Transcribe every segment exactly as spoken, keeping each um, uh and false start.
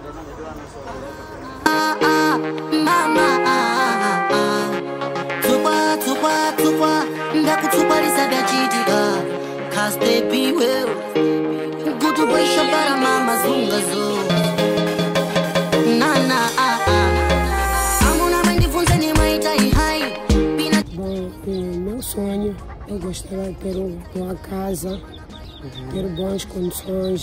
Ah, ah, mama, ah, ah. Tupa, tupa, tupa, ndaku tupa lisada chitika. Kaste biwe, gutu baisha para mama zunga zo. Nana, ah, ah. Amuna mendifunza ni maitai hai. Bom, o meu sonho, eu gostaria de ter uma casa, uhum. ter boas condições.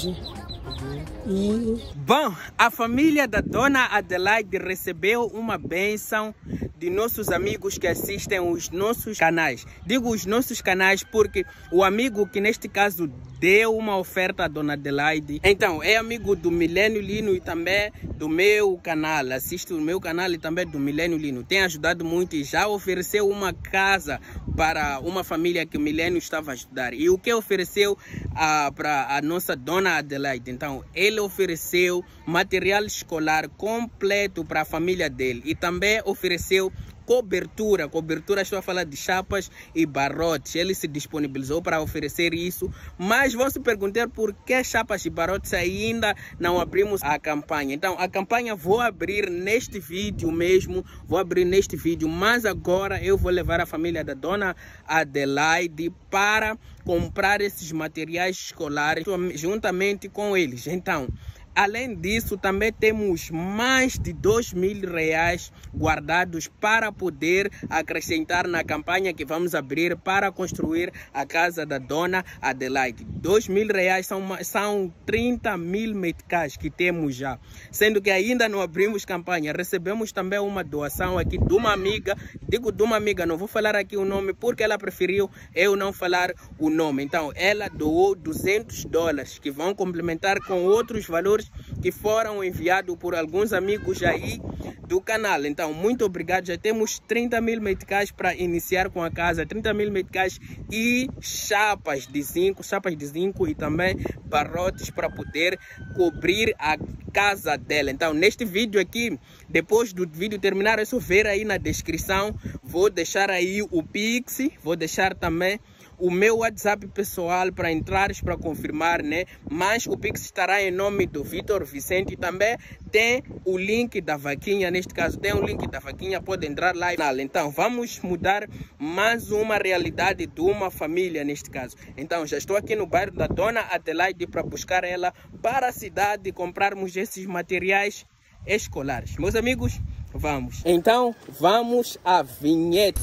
E... Bom, a família da Dona Adelaide recebeu uma bênção de nossos amigos que assistem os nossos canais. Digo os nossos canais porque o amigo que neste caso deu uma oferta à Dona Adelaide, então é amigo do Milênio Lino e também do meu canal, assiste o meu canal e também do Milênio Lino, tem ajudado muito e já ofereceu uma casa para uma família que o Milênio estava a ajudar. E o que ofereceu uh, para a nossa Dona Adelaide? Então ele ofereceu material escolar completo para a família dele e também ofereceu cobertura, cobertura, estou a falar de chapas e barrotes. Ele se disponibilizou para oferecer isso, mas vão se perguntar por que chapas e barrotes ainda não abrimos a campanha. Então a campanha vou abrir neste vídeo mesmo, vou abrir neste vídeo, mas agora eu vou levar a família da Dona Adelaide para comprar esses materiais escolares juntamente com eles. Então, além disso, também temos mais de dois mil reais guardados para poder acrescentar na campanha que vamos abrir para construir a casa da Dona Adelaide. dois mil reais são, são trinta mil meticais que temos já. Sendo que ainda não abrimos campanha. Recebemos também uma doação aqui de uma amiga. Digo de uma amiga, não vou falar aqui o nome porque ela preferiu eu não falar o nome. Então, ela doou duzentos dólares que vão complementar com outros valores que foram enviados por alguns amigos aí do canal. Então, muito obrigado. Já temos trinta mil meticais para iniciar com a casa. trinta mil meticais e chapas de zinco, chapas de zinco e também barrotes para poder cobrir a casa dela. Então, neste vídeo aqui, depois do vídeo terminar, é só ver aí na descrição. Vou deixar aí o Pix, vou deixar também o meu WhatsApp pessoal para entrares para confirmar, né? Mas o Pix estará em nome do Vitor Vicente. Também tem o link da vaquinha, neste caso tem o link da vaquinha, pode entrar lá. Então vamos mudar mais uma realidade de uma família neste caso. Então já estou aqui no bairro da Dona Adelaide para buscar ela para a cidade e comprarmos esses materiais escolares. Meus amigos, vamos. Então vamos à vinheta.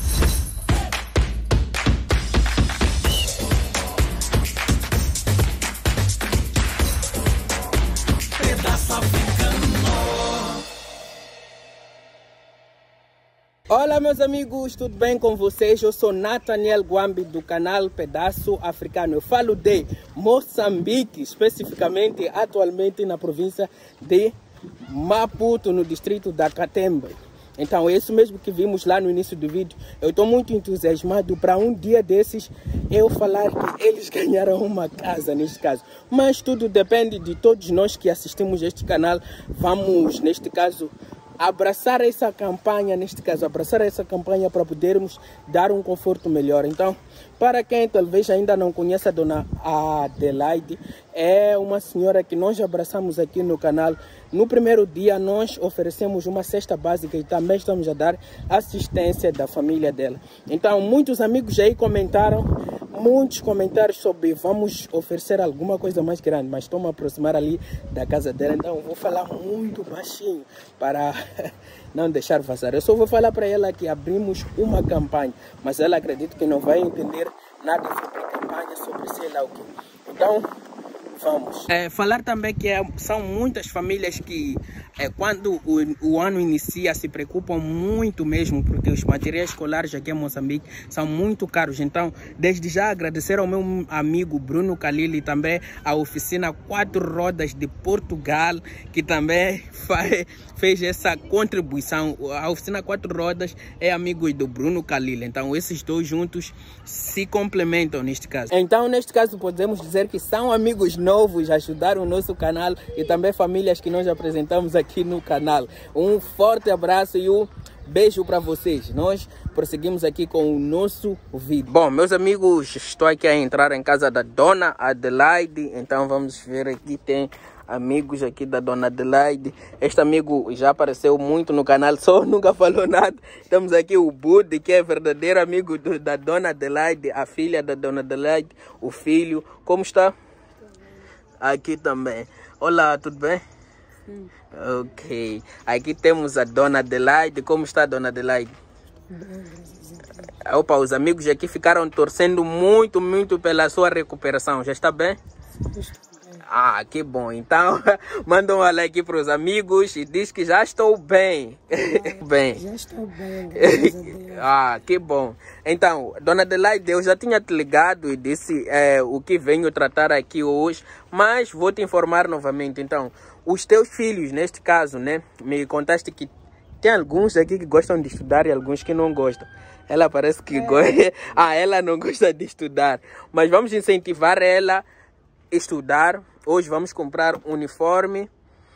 Olá meus amigos, tudo bem com vocês? Eu sou Nathaniel Guambi do canal Pedaço Africano. Eu falo de Moçambique, especificamente atualmente na província de Maputo, no distrito da Catembe. Então é isso mesmo que vimos lá no início do vídeo. Eu estou muito entusiasmado para um dia desses eu falar que eles ganharam uma casa neste caso. Mas tudo depende de todos nós que assistimos este canal. Vamos neste caso abraçar essa campanha, neste caso, abraçar essa campanha para podermos dar um conforto melhor. Então, para quem talvez ainda não conheça a Dona Adelaide, é uma senhora que nós abraçamos aqui no canal. No primeiro dia, nós oferecemos uma cesta básica e também estamos a dar assistência da família dela. Então, muitos amigos aí comentaram, muitos comentários sobre vamos oferecer alguma coisa mais grande, mas estou me aproximar ali da casa dela, então vou falar muito baixinho para não deixar vazar. Eu só vou falar para ela que abrimos uma campanha, mas ela acredita que não vai entender nada sobre campanha, sobre sei lá o que. Então, vamos. É, falar também que é, são muitas famílias que é, quando o, o ano inicia se preocupam muito mesmo, porque os materiais escolares aqui em Moçambique são muito caros. Então, desde já agradecer ao meu amigo Bruno Kalili e também à oficina Quatro Rodas de Portugal, que também faz, fez essa contribuição. A oficina Quatro Rodas é amigo do Bruno Kalili. Então, esses dois juntos se complementam neste caso. Então, neste caso, podemos dizer que são amigos novos, ajudaram o nosso canal e também famílias que nós apresentamos aqui no canal. Um forte abraço e um beijo para vocês. Nós prosseguimos aqui com o nosso vídeo. Bom, meus amigos, estou aqui a entrar em casa da Dona Adelaide. Então vamos ver aqui, tem amigos aqui da Dona Adelaide. Este amigo já apareceu muito no canal, só nunca falou nada. Estamos aqui o Budi, que é verdadeiro amigo do, da Dona Adelaide, a filha da Dona Adelaide, o filho. Como está? Aqui também. Olá, tudo bem? Sim. Ok. Aqui temos a Dona Adelaide. Como está, Dona Adelaide? Bem, Opa, os amigos aqui ficaram torcendo muito, muito pela sua recuperação. Já está bem? Estou. Ah, que bom. Então, manda um alô aqui para os amigos e diz que já estou bem. Ah, bem. Já estou bem, graças a Deus. Ah, que bom. Então, Dona Adelaide, eu já tinha te ligado e disse é, o que venho tratar aqui hoje, mas vou te informar novamente. Então, os teus filhos, neste caso, né, me contaste que tem alguns aqui que gostam de estudar e alguns que não gostam. Ela parece que é. gosta. Ah, ela não gosta de estudar. Mas vamos incentivar ela a estudar. Hoje vamos comprar uniforme,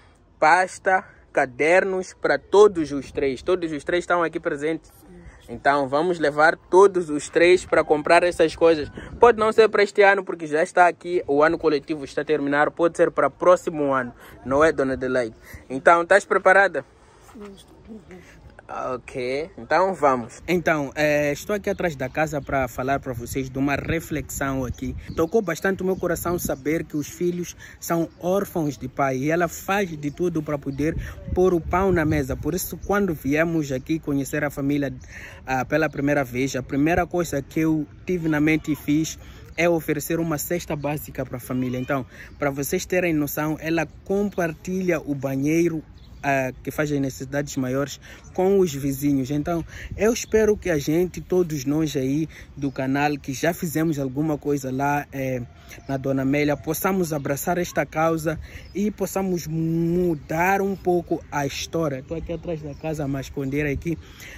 pasta, cadernos para todos os três. Todos os três estão aqui presentes. Então vamos levar todos os três para comprar essas coisas. Pode não ser para este ano, porque já está aqui, o ano coletivo está a terminar. Pode ser para o próximo ano, não é, Dona Adelaide? Então, estás preparada? Sim, estou preparada. Ok, então vamos. Então, é, estou aqui atrás da casa para falar para vocês de uma reflexão aqui. Tocou bastante o meu coração saber que os filhos são órfãos de pai e ela faz de tudo para poder pôr o pão na mesa. Por isso, quando viemos aqui conhecer a família ah, pela primeira vez, a primeira coisa que eu tive na mente e fiz é oferecer uma cesta básica para a família. Então, para vocês terem noção, ela compartilha o banheiro Uh, que faz as necessidades maiores com os vizinhos. Então eu espero que a gente, todos nós aí do canal que já fizemos alguma coisa lá eh, na Dona Amélia, possamos abraçar esta causa e possamos mudar um pouco a história. Estou aqui atrás da casa a me esconder aqui,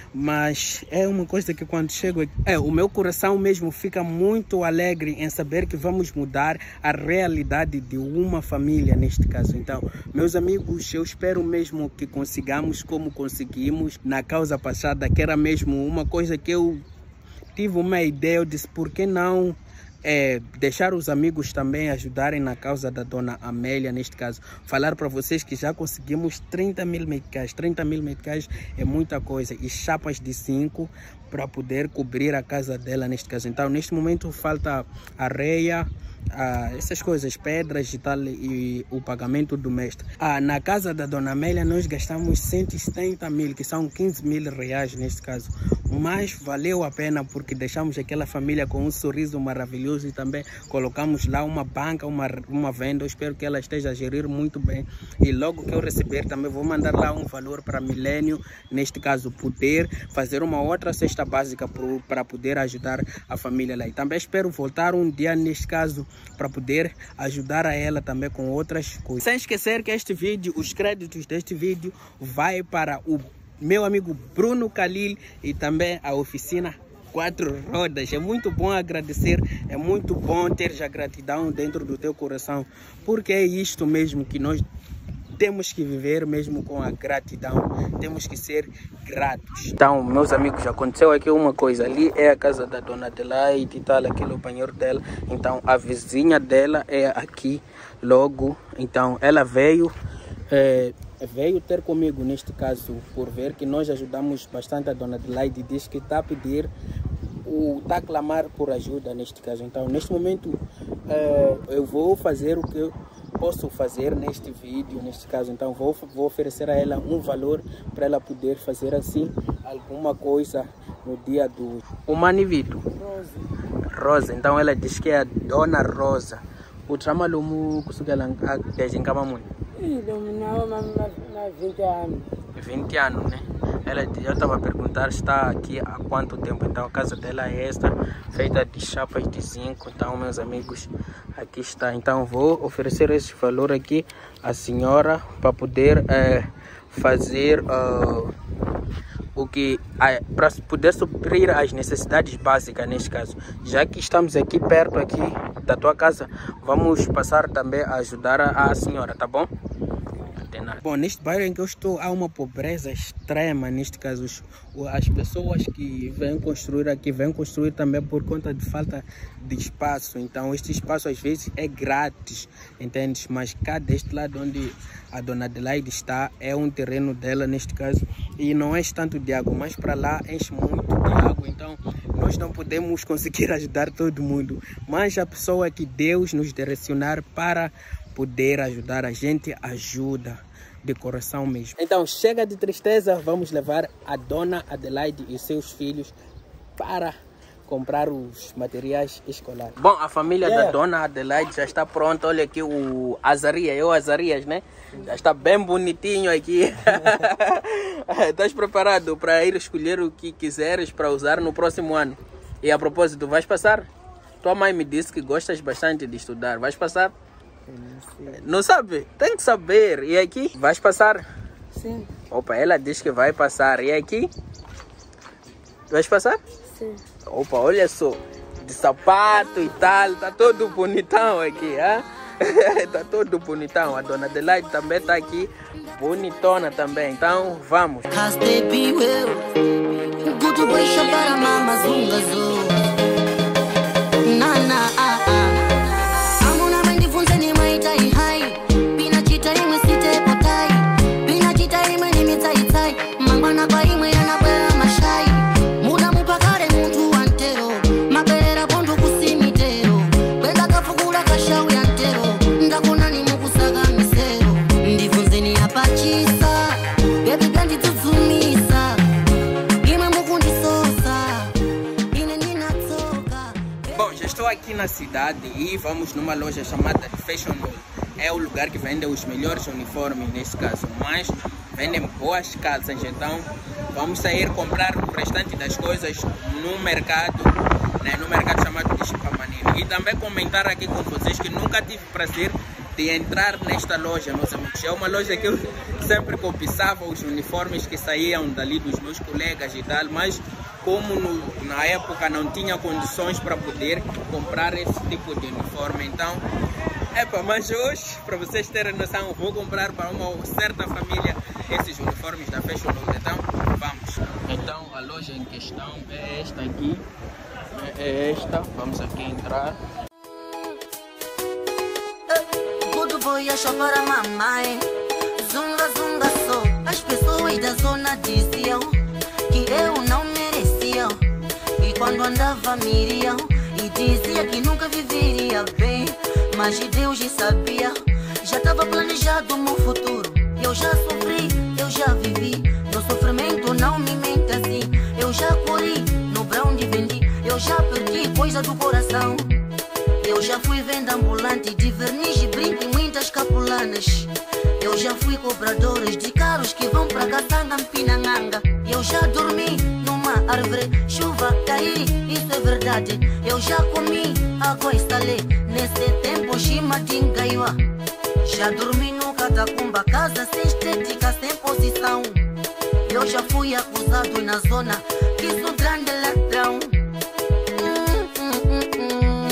mas é uma coisa que quando chego aqui, é, o meu coração mesmo fica muito alegre em saber que vamos mudar a realidade de uma família neste caso. Então, meus amigos, eu espero mesmo que consigamos como conseguimos na causa passada, que era mesmo uma coisa que eu tive uma ideia, eu disse, por que não é, deixar os amigos também ajudarem na causa da Dona Amélia, neste caso. Falar para vocês que já conseguimos trinta mil meticais. trinta mil meticais é muita coisa. E chapas de cinco para poder cobrir a casa dela, neste caso. Então, neste momento falta areia, Ah, essas coisas, pedras e tal, e o pagamento do mestre. Ah, na casa da Dona Amélia nós gastamos cento e setenta mil, que são quinze mil reais neste caso. Mas valeu a pena porque deixamos aquela família com um sorriso maravilhoso e também colocamos lá uma banca, uma, uma venda. Eu espero que ela esteja a gerir muito bem. E logo que eu receber também vou mandar lá um valor para Milênio, neste caso poder fazer uma outra cesta básica para poder ajudar a família lá. E também espero voltar um dia neste caso para poder ajudar a ela também com outras coisas. Sem esquecer que este vídeo, os créditos deste vídeo vai para o meu amigo Bruno Khalil e também a oficina Quatro Rodas. É muito bom agradecer, é muito bom ter já gratidão dentro do teu coração, porque é isto mesmo que nós temos que viver, mesmo com a gratidão, temos que ser gratos. Então, meus amigos, aconteceu aqui uma coisa. Ali é a casa da Dona Adelaide e tal, aquele é o banheiro dela. Então, a vizinha dela é aqui logo. Então, ela veio, é, veio ter comigo, neste caso, por ver que nós ajudamos bastante a Dona Adelaide. Diz que está a pedir, está a clamar por ajuda, neste caso. Então, neste momento, é, eu vou fazer o que eu posso fazer neste vídeo, neste caso. Então vou, vou oferecer a ela um valor para ela poder fazer assim alguma coisa no dia do... O Manivito? Rosa. Rosa. Então ela diz que é a Dona Rosa. O tramalumu kusukela dejinkama muito? vinte anos. vinte anos, né? Ela, eu estava a perguntar, está aqui há quanto tempo. Então a casa dela é esta, feita de chapas de zinco. Então, meus amigos, aqui está. Então vou oferecer esse valor aqui à senhora para poder é, fazer uh, o que uh, para poder suprir as necessidades básicas neste caso. Já que estamos aqui perto aqui da tua casa, vamos passar também a ajudar a, a senhora, tá bom? Não tem nada. nada. Bom, neste bairro em que eu estou há uma pobreza extrema, neste caso os, as pessoas que vêm construir aqui, vêm construir também por conta de falta de espaço. Então este espaço às vezes é grátis, entende? Mas cá deste lado onde a dona Adelaide está, é um terreno dela neste caso, e não enche tanto de água, mas para lá enche muito de água, então nós não podemos conseguir ajudar todo mundo, mas a pessoa que Deus nos direcionar para poder ajudar a gente, ajuda de coração mesmo. Então chega de tristeza, vamos levar a dona Adelaide e seus filhos para comprar os materiais escolares. Bom, a família yeah. da dona Adelaide já está pronta. Olha aqui o Azarias, eu Azarias, né? Já está bem bonitinho aqui. Estás preparado para ir escolher o que quiseres para usar no próximo ano? E a propósito, vais passar? Tua mãe me disse que gostas bastante de estudar. Vais passar? Não, não sabe? Tem que saber. E aqui? Vais passar? Sim. Opa, ela diz que vai passar. E aqui? Vais passar? Sim. Opa, olha só, de sapato e tal, tá todo bonitão aqui, hein? Tá todo bonitão. A dona Adelaide também tá aqui, bonitona também. Então, vamos. Aqui na cidade e vamos numa loja chamada Fashion Mall. É o lugar que vende os melhores uniformes nesse caso, mas vendem boas calças. Então vamos sair comprar o restante das coisas no mercado, né, no mercado chamado de Chipamanini. E também comentar aqui com vocês que nunca tive prazer de entrar nesta loja, meus amigos. É uma loja que eu sempre cobiçava os uniformes que saíam dali dos meus colegas e tal, mas como no, na época não tinha condições para poder comprar esse tipo de uniforme, então, epa, mas hoje, para vocês terem noção, vou comprar para uma certa família esses uniformes da Fashion Mall. Então, vamos. Então, a loja em questão é esta aqui, é esta, vamos aqui entrar. Tudo foi achar para mamãe, zunga, zunga só. As pessoas da zona diziam que eu não merecia, e quando andava miriam e dizia que nunca viveria bem, mas Deus já sabia, já estava planejado o meu futuro. Eu já sofri, eu já vivi, no sofrimento não me mente assim. Eu já corri, no brão de vendi, eu já perdi coisa do coração. Eu já fui venda ambulante de verniz, brinco e muitas capulanas. Eu já fui cobradores de carros que vão pra Caçanga, Pinanganga. Eu já dormi numa árvore, chuva cair, isso é verdade. Eu já comi água e salé, nesse tempo chima tingaiwa. Já dormi no catacumba, casa sem estética, sem posição. Eu já fui acusado na zona que sou grande ladrão. hum, hum, hum, hum.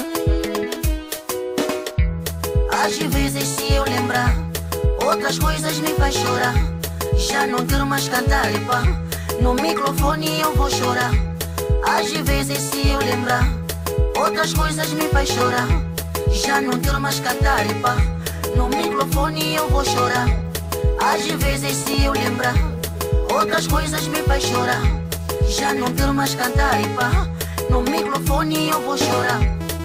Às vezes se eu lembrar, outras coisas me faz chorar. Já não quero mais cantar, epa, no microfone eu vou chorar. Às vezes se eu lembrar, outras coisas me faz chorar. Já não quero mais cantar, epa, no microfone eu vou chorar. Às vezes se eu lembrar, outras coisas me faz chorar. Já não quero mais cantar, epa, no microfone eu vou chorar.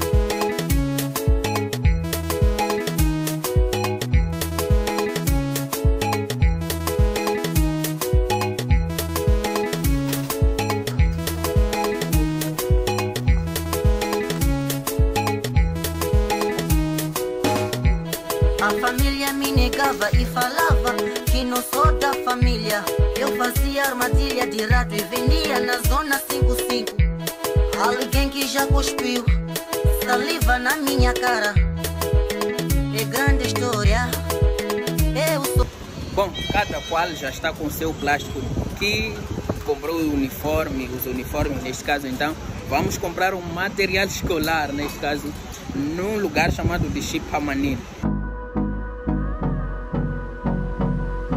A família me negava e falava que não sou da família. Eu fazia armadilha de rato e vendia na zona cinco cinco. Alguém que já cuspiu saliva na minha cara. É grande história. Eu sou... Bom, cada qual já está com o seu plástico que comprou o uniforme, os uniformes neste caso. Então vamos comprar um material escolar, neste caso, num lugar chamado de Chipamanini.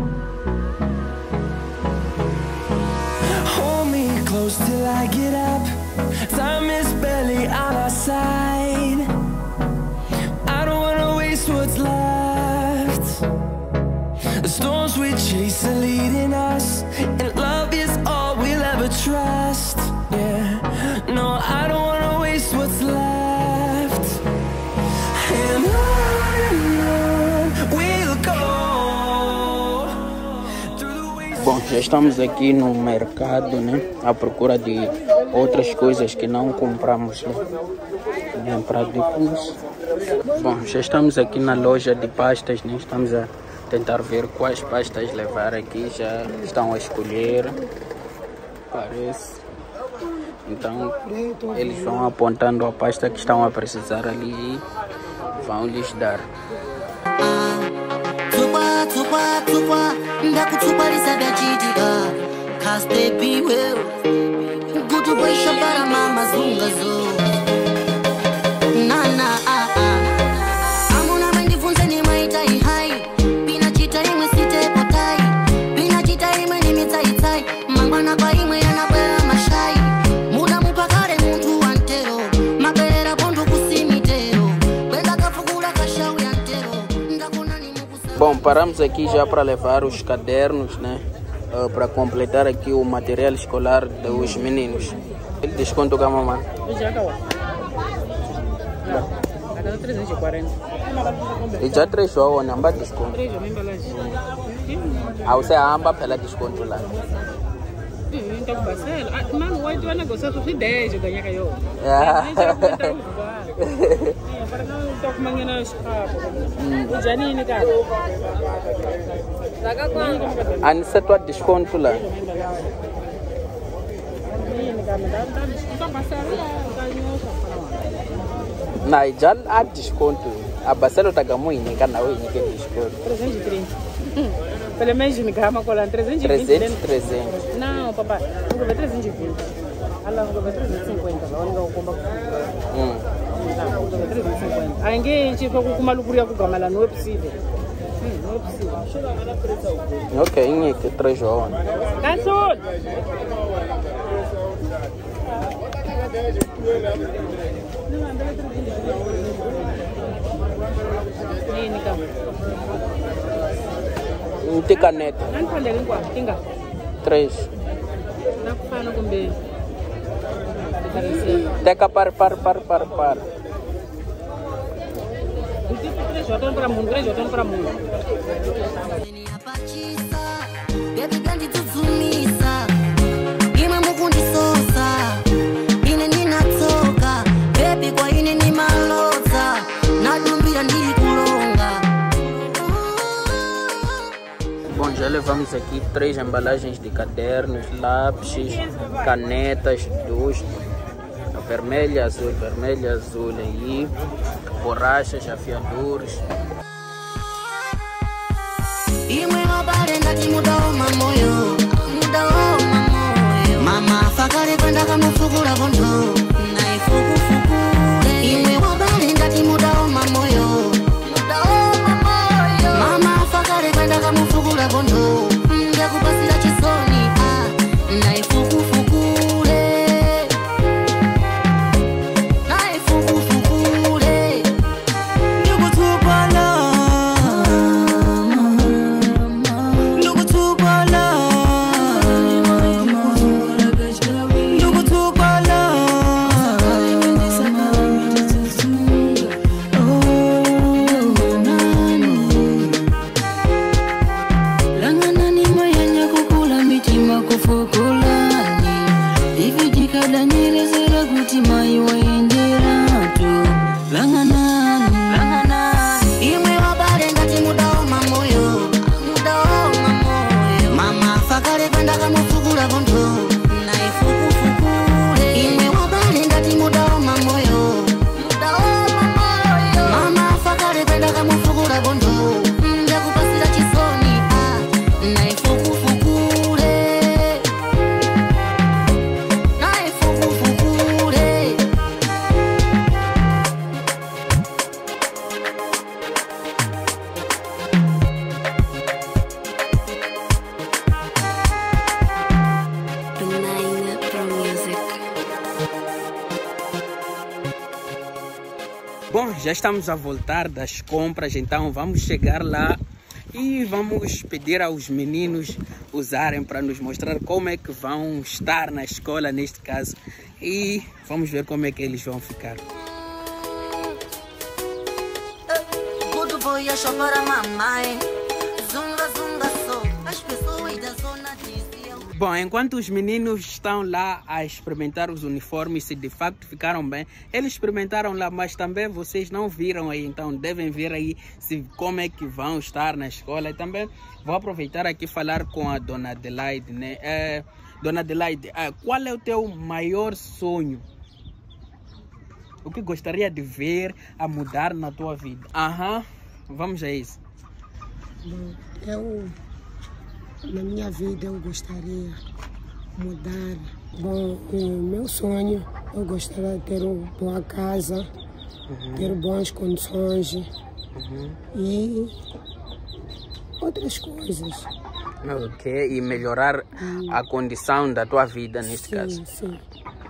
close till I get up. Time is barely on our side. I don't wanna waste what's left. The storms we chase are leading us, and love is all we'll ever trust. Yeah, no, I don't wanna waste what's left. And on we'll go through the wastelands. Bom, já estamos aqui no mercado, né? À procura de outras coisas que não compramos, né? Para depois. Bom, já estamos aqui na loja de pastas, né? Estamos a tentar ver quais pastas levar aqui. Já estão a escolher, parece. Então eles vão apontando a pasta que estão a precisar ali e vão lhes dar. Tupa, tupa, tupa, ndakutupa lisabiachitika. Cause baby will Gutu boisha para mama zunga zo. Nana ah ah Amuna mendifunze ni maitai hai. Pina chita imwe site potai. Pina chita imwe ni mitai tai. Mangwana kwa imwe yanapera mashai. Muda mupakare muntu antero. Maperera pondu kusimitero. Benda kafukula kashau yantero. Ndakuna ni mukusa. Bom, paramos aqui já para levar os cadernos, né? Uh, para completar aqui o material escolar dos meninos. Desconto gama, mano? Já acabou. Acabou trezentos e quarenta. E já três jogos, não há desconto. três jogos, embalagem. Ah, você amba pela desconto lá. Então, parcela. Mano, hoje eu negociar com dez, eu ganhei caiu. Para não estar com manhã na escapa. O Janine, cara. Ani você tua desconto lá? Não, já há desconto. A parcela está ganhando, não canal e ninguém desconto. trezentos e trinta. Pelo menos não gama cola trezentos e vinte. trezentos, trezentos. Não, papai, não vou ver trezentos e vinte. Ela não vou ver trezentos e cinquenta. Ela não vou comprar. Hum. Não, vou ver trezentos e cinquenta. Aí ninguém tipo com uma loucura com gama lá, não é possível. Não é possível. Ok, em que três jogos. Caçou! Não tem caneta. Não pode língua, tinga. Três. Não faz com bem. Teca par, par, par, par, par. Três jogos para mundo, três jogos para mundo. Baby gandi tuzumisa. Ima mukundi sosa. Ine nina toka. Baby kwa ine ni malota. Nadumbia ndiri kulonga. Bom, já levamos aqui três embalagens de cadernos, lápis, canetas, duas, vermelha, azul, vermelha, azul aí, borrachas, afiadores. Imwe mabare ndati muda oma moyo. Muda oma moyo. Mama fakare kwenda kamufukula kondo. Naifuku fuku. Imwe mabare ndati muda oma moyo. Muda oma moyo. Mama fakare kwenda kamufukula kondo. Ndakupasira chisoni ah. Naifuku fukule. Naifuku fukule. Ndukutupala. Ndukutupala. já estamos a voltar das compras, então vamos chegar lá e vamos pedir aos meninos usarem para nos mostrar como é que vão estar na escola neste caso. E vamos ver como é que eles vão ficar. Tudo foi a chamar a mamãe. Zunga, zunga, só. As pessoas da zona diziam. Bom, enquanto os meninos estão lá a experimentar os uniformes, se de facto ficaram bem, eles experimentaram lá, mas também vocês não viram aí, então devem ver aí se, como é que vão estar na escola. E também vou aproveitar aqui e falar com a dona Adelaide, né? É, dona Adelaide, é, qual é o teu maior sonho? O que gostaria de ver a mudar na tua vida? Aham, vamos a isso. Bom, eu, na minha vida, eu gostaria de mudar. Bom, o meu sonho, eu gostaria de ter uma boa casa, uhum. ter boas condições, uhum. e outras coisas. Ok, e melhorar hum. a condição da tua vida neste sim, caso. Sim,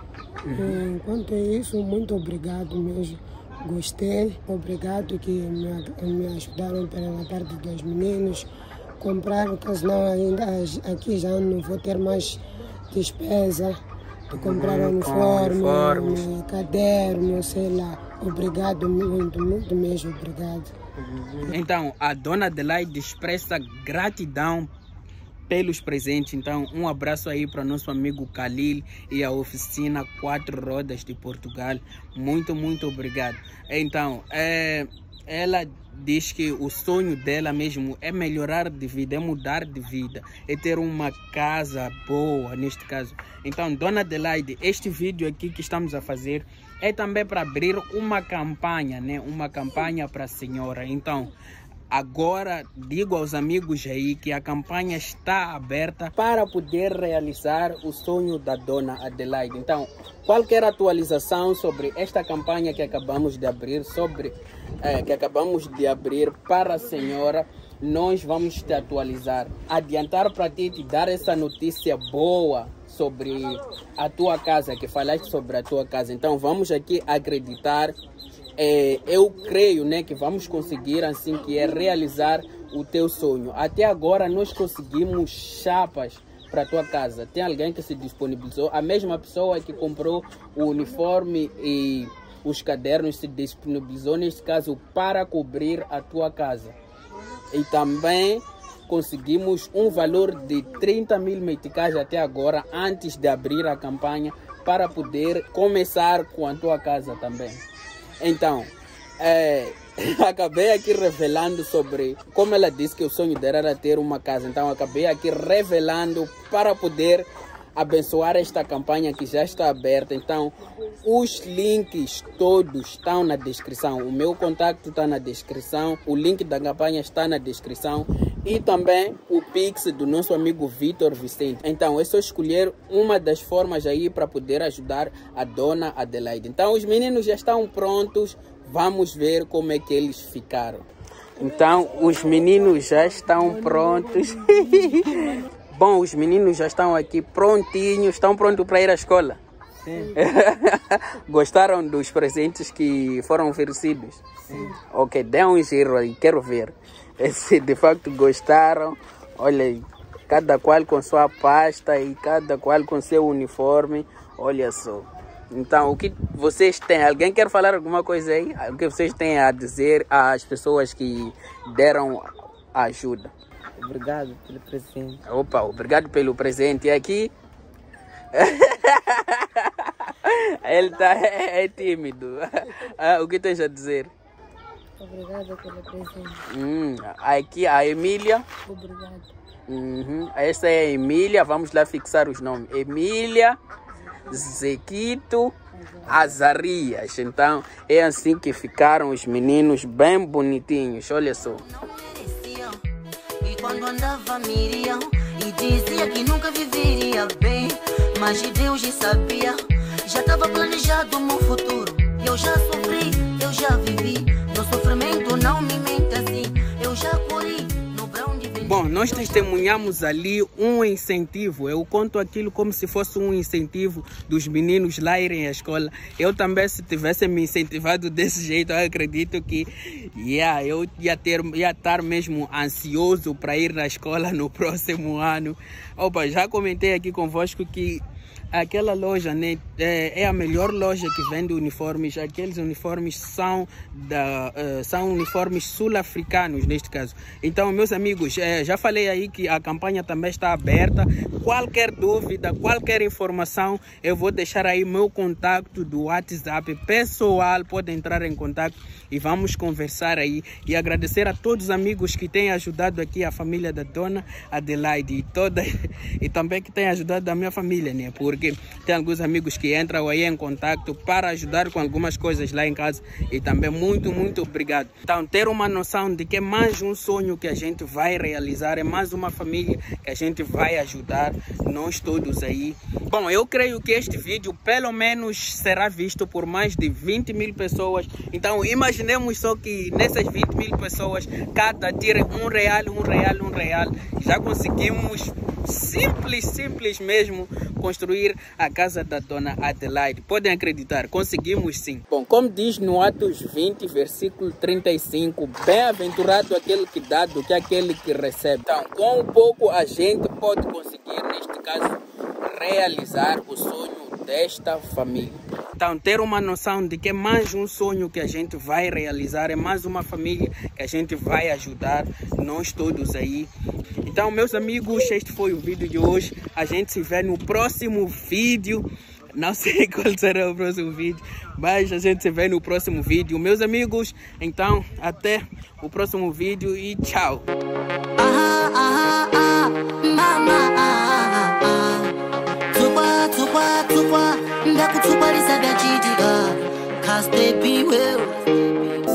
uhum. Enquanto é isso, muito obrigado mesmo. Gostei, obrigado que me, me ajudaram pela parte dos meninos. Comprar, porque senão ainda aqui já não vou ter mais despesa de comprar uhum, uniforme, uniforme, caderno, sei lá. Obrigado muito, muito mesmo, obrigado. Uhum. Então, a dona Adelaide expressa gratidão pelos presentes. Então, um abraço aí para nosso amigo Khalil e a oficina Quatro Rodas de Portugal. Muito, muito obrigado. Então, é, ela diz que o sonho dela mesmo é melhorar de vida, é mudar de vida, é ter uma casa boa neste caso. Então, dona Adelaide, este vídeo aqui que estamos a fazer é também para abrir uma campanha, né? Uma campanha para a senhora. Então, agora digo aos amigos aí que a campanha está aberta para poder realizar o sonho da dona Adelaide. Então, qualquer atualização sobre esta campanha que acabamos de abrir, sobre é, que acabamos de abrir para a senhora, nós vamos te atualizar, adiantar para ti, te dar essa notícia boa sobre a tua casa, que falaste sobre a tua casa. Então, vamos aqui acreditar. É, eu creio, né, que vamos conseguir assim que é realizar o teu sonho. Até agora nós conseguimos chapas para a tua casa. Tem alguém que se disponibilizou, a mesma pessoa que comprou o uniforme e os cadernos se disponibilizou neste caso para cobrir a tua casa. E também conseguimos um valor de trinta mil meticais até agora, antes de abrir a campanha, para poder começar com a tua casa também. Então, é, acabei aqui revelando sobre como ela disse que o sonho dela era ter uma casa. Então, acabei aqui revelando para poder abençoar esta campanha que já está aberta. Então, os links todos estão na descrição. O meu contato está na descrição. O link da campanha está na descrição. E também o Pix do nosso amigo Vitor Vicente. Então, é só escolher uma das formas aí para poder ajudar a dona Adelaide. Então, os meninos já estão prontos. Vamos ver como é que eles ficaram. Então, os meninos já estão prontos. Bom, os meninos já estão aqui prontinhos. Estão prontos para ir à escola? Sim. Gostaram dos presentes que foram oferecidos? Sim. Ok, dê um giro aí, quero ver. Se de facto gostaram, olha aí, cada qual com sua pasta e cada qual com seu uniforme, olha só. Então, o que vocês têm? Alguém quer falar alguma coisa aí? O que vocês têm a dizer às pessoas que deram ajuda? Obrigado pelo presente. Opa, obrigado pelo presente. E aqui? Ele tá, é, é tímido. Ah, o que tens a dizer? Obrigada pelo presente. Hum, aqui a Emília. Obrigada. Uhum. Essa é a Emília. Vamos lá fixar os nomes. Emília, Zequito, Azarias. Então, é assim que ficaram os meninos bem bonitinhos. Olha só. E quando andava miriam e dizia que nunca viveria bem, mas Deus já sabia, já estava planejado o meu futuro. Eu já sofri, eu já vivi, no sofrimento não me mente assim, eu já corri no brão de veneno. Bom, Então, nós testemunhamos ali um incentivo. Eu conto aquilo como se fosse um incentivo dos meninos lá irem à escola. Eu também, se tivesse me incentivado desse jeito, eu acredito que yeah, eu ia, ter, ia estar mesmo ansioso para ir na escola no próximo ano. Opa, já comentei aqui convosco que aquela loja, né, é, é a melhor loja que vende uniformes. Aqueles uniformes são, da, uh, são uniformes sul-africanos, neste caso. Então, meus amigos, é, já falei aí que a campanha também está aberta. Qualquer dúvida, qualquer informação, eu vou deixar aí meu contato do WhatsApp pessoal. Pode entrar em contato e vamos conversar aí. E agradecer a todos os amigos que têm ajudado aqui a família da Dona Adelaide e, toda, e também que têm ajudado a minha família, né? Porque tem alguns amigos que entram aí em contato para ajudar com algumas coisas lá em casa. E também muito, muito obrigado. Então, ter uma noção de que é mais um sonho que a gente vai realizar, é mais uma família que a gente vai ajudar, nós todos aí. Bom, eu creio que este vídeo pelo menos será visto por mais de vinte mil pessoas. Então, imaginemos só que nessas vinte mil pessoas, cada tire um real, um real, um real. Já conseguimos, simples, simples mesmo, construir a casa da Dona Adelaide. Podem acreditar, conseguimos sim. Bom, como diz no Atos vinte, versículo trinta e cinco, bem-aventurado aquele que dá do que aquele que recebe. Então, com um pouco a gente pode conseguir, neste caso, realizar o sonho desta família. Então, ter uma noção de que é mais um sonho que a gente vai realizar, é mais uma família que a gente vai ajudar, nós todos aí. Então, meus amigos, este foi o vídeo de hoje. A gente se vê no próximo vídeo. Não sei qual será o próximo vídeo, mas a gente se vê no próximo vídeo. Meus amigos, então, até o próximo vídeo e tchau. Ah, ah, ah, mama, ah, ah. Tupa, tupa, tupa, ndakutupa lisabia chidiga. Cause baby will